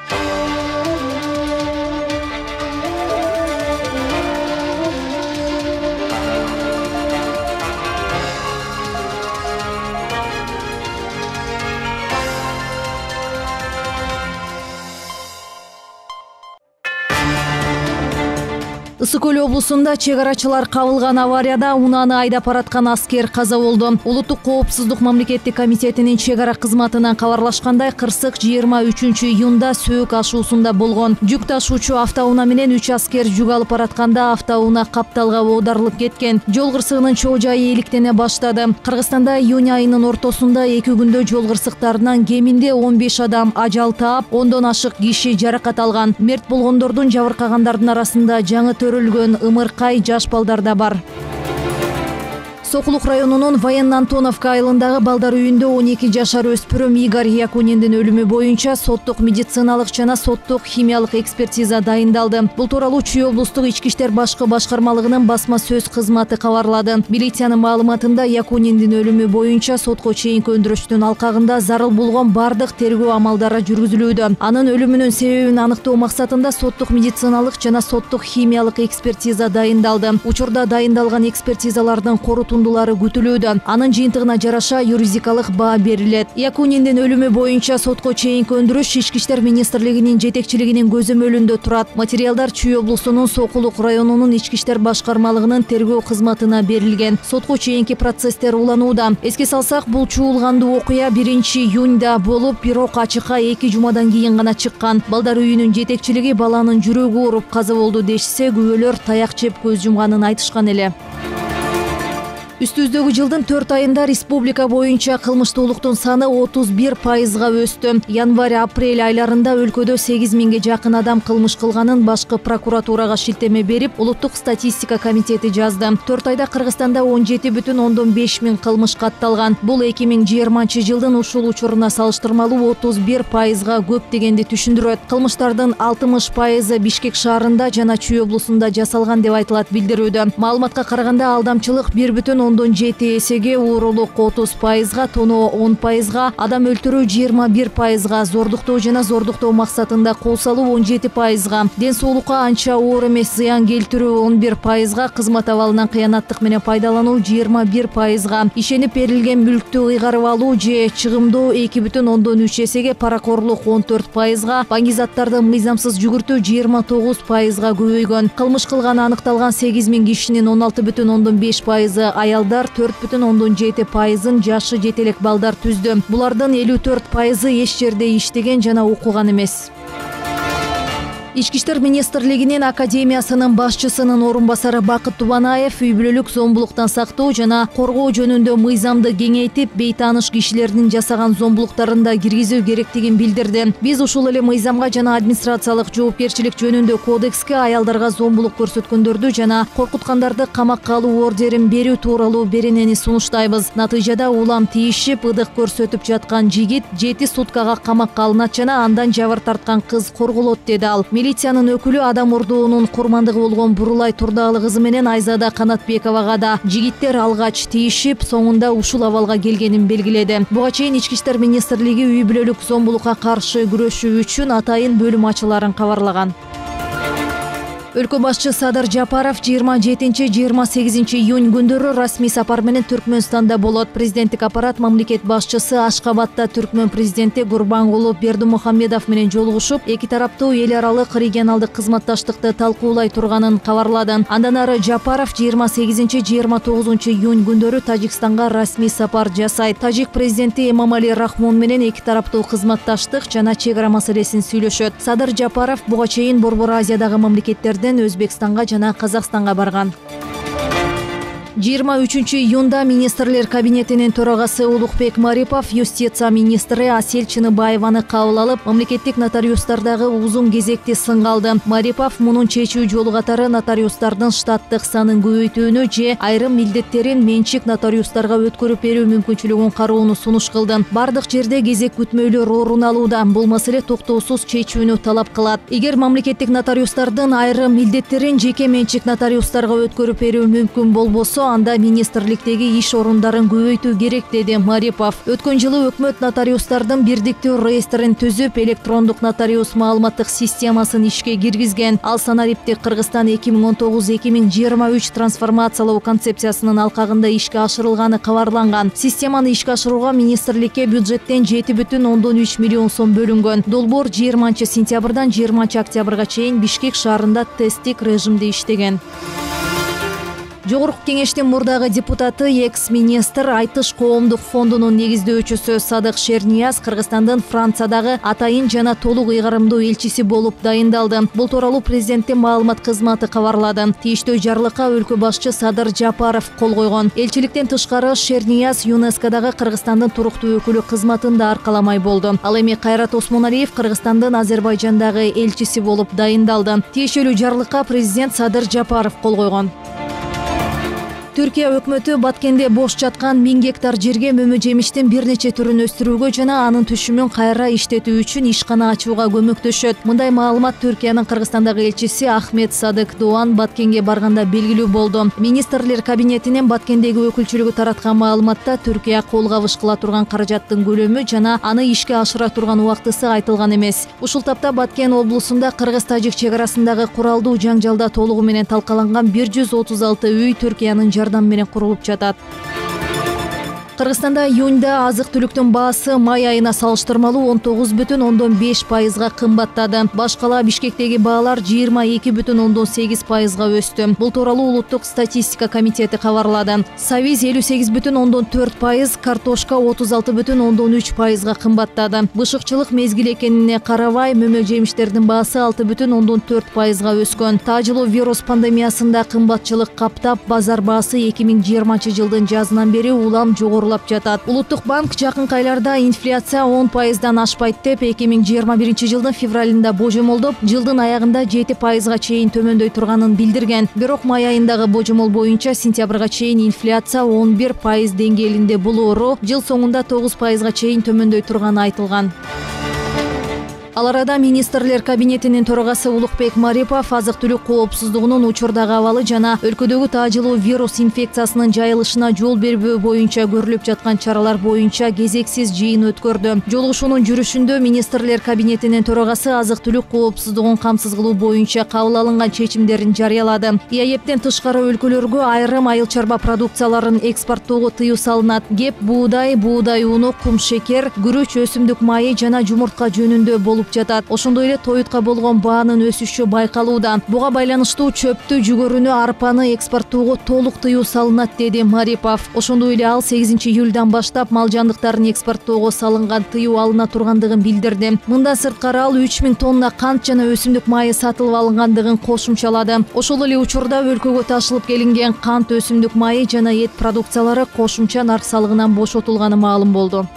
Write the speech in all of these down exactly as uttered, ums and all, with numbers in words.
Ысык Көл облусунда чек арачылар кабылган аварияда унааны айдап бараткан аскер каза болду. Улуттук коопсуздук мамлекеттик комитетинин чек ара кызматынан кабарлашкандай, кырсык жыйырма үчүнчү июнда Сөөк ашуусунда болгон. Жүк ташуучу автоунаа менен үч аскер жүк алып баратканда автоунаа капталга оодарылып кеткен. Жол кырсыгынын чоо жайы иликтене баштады. Кыргызстанда июнь айынын ортосунда эки күндө жол кырсыктарынан кеминде он беш адам ажал таап, ондон ашык киши жаракат алган. Мерт болгондордун жабыркагандардын арасында жаңы төрөлгөн ымыркай жаш балдар да бар. Сокулук районунун Военно-Антоновка айылындагы балдар үйүндө он эки жашар өспүрүм Игорь Якуниндин өлүмү боюнча соттук медициналык жана соттук химиялык экспертиза дайындалды. Бул тууралуу Чүй облустук ички иштер башкы башкармалыгынын басма сөз кызматы кабарлады. Милициянын маалыматында Якуниндин өлүмү боюнча сотко чейинки өндүрүштүн алкагында зарыл болгон бардык тергөө амалдары жүргүзүлүүдө. Анын өлүмүнүн себебин аныктоо максатында соттук медициналык жана соттук химиялык экспертиза дайындалды. Учурда дайындалган экспертизалардын корутундулары күтүлүүдө. Анын жыйынтыгына жараша юридикалык баа берилет. Якуниндин өлүмү боюнча сотко чейинки өндүрүш Ички иштер министрлигинин жетекчилигинин көзөмөлүндө турат. Материалдар Чүй облусунун Сокулук районунун ички иштер башкармалыгынын тергөө кызматына берилген. Сотко чейинки процесстер уланууда. Эске салсак, бул чуулгандуу окуя биринчи июнда болуп, бирок ачыкка эки жумадан кийин гана чыккан. Балдар үйүнүн жетекчилиги баланын жүрөгү ооруп каза болду дешсе, күбөлөр таяк жеп көз жумганын айтышкан эле. Үстүздөгү жылдын төрт айында республика боюнча кылмыштуулуктун саны отуз бир пайызга өстү. Январь-апрель айларында өлкөдө сегиз миңге жакын адам кылмыш кылганын башкы прокуратурага шилтеме берип, улуттук статистика комитети жазды. төрт айда Кыргызстанда он жети бүтүн ондон беш миң кылмыш катталган. Бул эки миң жыйырманчы жылдын ушул учуруна салыштырмалуу отуз бир пайызга көп дегенди түшүндүрөт. Кылмыштардын алтымыш пайызы Бишкек шаарында жана Чүй облусунда жасалган деп айтылат билдирүүдө. Маалыматка караганда, алдамчылык бир бүтүн ондон жети эсеге, уурулук отуз пайызга, тоноо он пайызга, адам өлтүрүү жыйырма бир пайызга, зордуктоо жана зордуктоо максатында кол салуу он жети пайызга, ден соолукка анча оор эмес зыян келтирүү он бир пайызга, кызмат абалынан кыянаттык менен пайдалануу жыйырма бир пайызга, ишенип берилген мүлктү ыйгарып алуу же чыгымдоо эки бүтүн ондон үч эсеге, паракорлук он төрт пайызга, банк заттарды мыйзамсыз жүгүртүү жыйырма тогуз пайызга көбөйгөн. Кылмыш кылганы аныкталган сегиз миң кишинин он алты бүтүн ондон беш пайызы аялдар, төрт бүтүн ондон жети пайызын жашы жетелек балдар түздү. Булардын элүү төрт пайызы эч жерде иштеген жана окуган эмес. Ички иштер министрлигинин академиясынын башчысынын орун басары Бакыт Тубанаев үй бүлөлүк зомбулуктан сактоо жана коргоо жөнүндө мыйзамды кеңейтип, бейтааныш кишилердин жасаган зомбулуктарын да киргизүү керектигин билдирди. Биз ушул эле мыйзамга жана администрациялык жоопкерчилик жөнүндө кодекске аялдарга зомбулук көрсөткөндөрдү жана коркуткандарды камакка алуу ордерин берүү тууралуу беренени сунуштайбыз. Натыйжада улам тийишип, ыдык көрсөтүп жаткан жигит жети суткага камакка алынат жана андан жабыр тарткан кыз корголот, деди ал. Милициянын өкүлү адам урдоонун курмандыгы болгон Бурулай Турдаалы кызы менен Айзада Канатбековага да жигиттер алгач тийишип, соңунда ушул абалга келгенин белгиледи. Буга чейин Ички иштер министрлиги үй бүлөлүк зомбулукка каршы күрөшүү үчүн атайын бөлүм ачыларын кабарлаган. Өлкө башчы Садыр Жапаров жыйырма жетинчи жыйырма сегизинчи июнь күндөрү расмий сапар менен Түркмөнстанда болот. Президенттик аппарат мамлекет башчысы Ашкабадта Түркмөн президенти Гурбангулы Бердимухамедов менен жолугушуп, эки тараптуу эл аралык регионалдык кызматташтыкты талкуулай турганын кабарлады. Андан ары Жапаров жыйырма сегизинчи жыйырма тогузунчу июнь күндөрү Тажикстанга расмий сапар жасайт. Тажик президенти Эмомали Рахмон менен эки тараптуу кызматташтык жана чек ара маселесин сүйлөшөт. Садыр Жапаров буга чейин Борбор Азиядагы мамлекеттердин Өзбекстанга жана Казакстанга барган. жыйырма үчүнчү июнда министрлер кабинетинин төрагасы Улукбек Марипов юстиция министри Асель Чыныбаеваны кабыл алып, мамлекеттик нотариустардагы узун кезекти сынга алды. Марипов мунун чечүү жолу катары нотариустардын штаттык санын көбөйтүүнү же айрым милдеттерин менчик нотариустарга өткөрүп берүү мүмкүнчүлүгүн кароону сунуш кылды. Бардык жерде кезек күтмөөлөр орун алууда. Бул маселе токтоосуз чечүүнү талап кылат. Эгер мамлекеттик нотариустардын айрым милдеттерин жеке менчик нотариустарга өткөрүп берүү мүмкүн болбосо, анда министрликтеги иш орундарын көбөйтүү керек, деди Марипов. Өткөн жылы өкмөт нотариустардын бирдиктүү реестрин түзүп, электрондук нотариус маалыматтык системасын ишке киргизген. Ал санариптик Кыргызстан эки миң он тогуз эки миң жыйырма үч трансформациялоо концепциясынын алкагында ишке ашырылганы кабарланган. Системаны ишке ашырууга министрликке бюджеттен жети бүтүн ондон үч миллион сом бөлүнгөн. Долбоор жыйырманчы сентябрдан жыйырманчы октябрга чейин Бишкек шаарында тесттик режимде иштеген. Жогорку кеңештин мурдагы депутаты, экс-министр, Айтыш коомдук фондунун негиздөөчүсү Садык Шернияз Кыргызстандын Франциядагы атайын жана толук ыйгарымдуу элчиси болуп дайындалды. Бул тууралуу президенттин маалымат кызматы кабарлады. Тийиштүү жарлыкка өлкө башчы Садыр Жапаров кол койгон. Элчиликтен тышкары Шернияз ЮНЕСКОдагы Кыргызстандын туруктуу өкүлү кызматын да аркаламай болду. Ал эми Кайрат Осмоналиев Кыргызстандын Азербайжандагы элчиси болуп дайындалды. Тиешелүү жарлыкка президент Садыр Жапаров кол койгон. Түркия өкмөтү Баткенде бош жаткан миң гектар жерге мөмө жемиштин бир нече түрүн өстүрүүгө жана анын түшүмүн кайра иштетүү үчүн ишкана ачууга көмөктөшөт. Мындай маалымат Түркиянын Кыргызстандагы элчиси Ахмет Садык Doğan Баткенге барганда белгилүү болду. Министрлер кабинетинин Баткендеги өкүлчүлүгү тараткан маалыматта Түркия кол кабыш кыла турган каражаттын көлөмү жана аны ишке ашыра турган убактысы айтылган эмес. Ушул тапта Баткен облусунда Кыргыз-Тажик чек арасындагы куралдуу жаңжалда толугу менен талкаланган бир жүз отуз алты үй Түркиянын жардам менен курулуп жатат. Кыргызстанда июнда азык-түлүктүн баасы май айына салыштырмалуу он тогуз бүтүн ондон беш пайызга кымбаттады. Башкала Бишкектеги баалар жыйырма эки бүтүн ондон сегиз пайызга өстү. Бул тууралуу Улуттук статистика комитети кабарлады. Сабиз элүү сегиз бүтүн ондон төрт пайыз, картошка отуз алты бүтүн ондон үч пайызга кымбаттады. Бышыкчылык мезгили экенине карабай, мөмө жемиштердин баасы алты бүтүн ондон төрт пайызга өскөн. Тажылуу вирус пандемиясында кымбатчылык каптап, базар баасы эки миң жыйырманчы жылдын жазынан бери улам жогору жатат. Улуттук банк жакын айларда инфляция он пайыздан ашпайт деп эки миң жыйырма биринчи жылдын февралында божомолдоп, жылдын аягында жети пайызга чейин төмөндөй турганын билдирген. Бирок май айындагы божомол боюнча сентябрга чейин инфляция он бир пайыз деңгээлинде болоору, жыл соңунда тогуз пайызга чейин төмөндөй турганы айтылган. Ал арада министрлер кабинетинин төрагасы Улукбек Марипов азык-түлүк коопсуздугунун учурдагы абалы жана өлкөдөгү таажылуу вирус инфекциясынын жайылышына жол бербөө боюнча көрүлүп жаткан чаралар боюнча кезексиз жыйын өткөрдү. Жолугушуунун жүрүшүндө министрлер кабинетинин төрагасы азык-түлүк коопсуздугун камсыз кылуу боюнча кабыл алынган чечимдерин жарыялады. ИАЭПтен тышкары өлкөлөргө айрым айыл чарба продукцияларын экспорттоого тыюу салынат. Кеп, буудай, буудай уну, кум шекер, күрүч, өсүмдүк майы жана жумуртка жөнүндө болуп жатат. Ошондой эле тоютка болгон баанын өсүшү байкалууда. Буга байланыштуу чөптү, жүгөрүнү, арпаны экспорттоого толук тыюу салынат, деди Марипов. Ошондой эле ал сегизинчи июлдан баштап мал жандыктарын экспорттоого салынган тыюу алына тургандыгын билдирди. Мындан сырткары ал үч миң тонна кант жана өсүмдүк майы сатылып алынгандыгын кошумчалады. Ошол эле учурда өлкөгө ташылып келинген кант, өсүмдүк майы жана эт продукциялары кошумча нарк салыгынан бошотулганы маалым болду.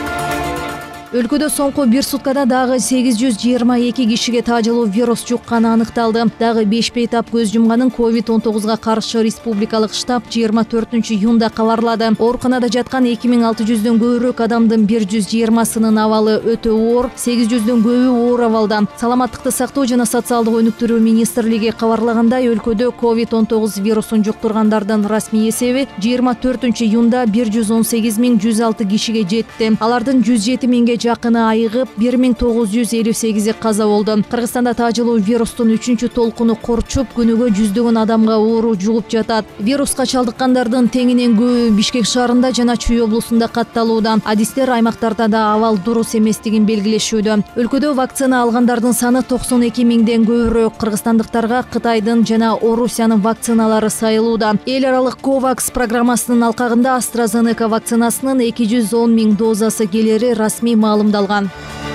Өлкөдө соңку бир суткада дагы сегиз жүз жыйырма эки кишиге таажылуу вирус жукканы аныкталды. Дагы беш бейтап көз жумганын ковид он тогузга каршы республикалык штаб жыйырма төртүнчү июнда кабарлады. Ооруканада жаткан эки миң алты жүздөн көбүрөөк адамдын бир жүз жыйырмасынын абалы өтө оор, сегиз жүздөн көбү оор абалда. Саламаттыкты сактоо жана социалдык өнүктүрүү министрлиги кабарлагандай, өлкөдө ковид он тогуз вирусун жуктургандардын расмий эсеби жыйырма төртүнчү июнда бир жүз он сегиз миң жүз алты кишиге жетти. Алардын жүз жети миңге жакыны айыгып, бир миң тогуз жүз элүү сегизи каза болду. Кыргызстанда таажылуу вирустун үчүнчү толкуну корчуп, күнүгө жүздөгөн адамга оору жугуп жатат. Вируска чалдыккандардын теңинен көбү Бишкек шаарында жана Чүй облусунда катталууда. Адистер аймактарда да абал дурус эместигин белгилешүүдө. Өлкөдө вакцина алгандардын саны токсон эки миңден көбүрөөк. Кыргызстандыктарга Кытайдын жана Орусиянын вакциналары сайылууда. Эл аралык Ковакс программасынын алкагында AstraZeneca вакцинасынын эки жүз он миң дозасы келери расмий маалымдалган.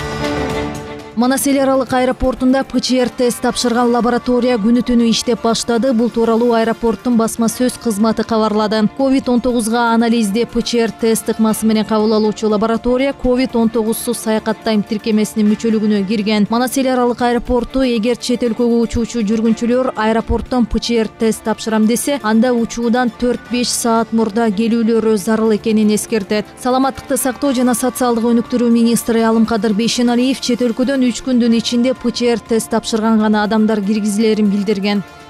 Манас эл аралык аэропортунда ПЧР тест тапшырган лаборатория күнү түнү иштеп баштады. Бул тууралуу аэропорттун басма сөз кызматы кабарлады. ковид он тогузга анализде ПЧР тест ыкмасы менен кабыл алуучу лаборатория ковид он тогузсуз саякаттайм тиркемесинин мүчөлүгүнө кирген. Манас эл аралык аэропорту эгер чет өлкөгө учуучу жүргүнчүлөр аэропорттон ПЧР тест тапшырам десе, анда учуудан төрт беш саат мурда келүүлөрү зарыл экенин эскертет. Саламаттыкты сактоо жана социалдык өнүктүрүү министри Алымкадыр Бейшеналиев чет өлкөдөн үч күндүн ичинде ПЧР тест тапшырган гана адамдар киргизилерин билдирген.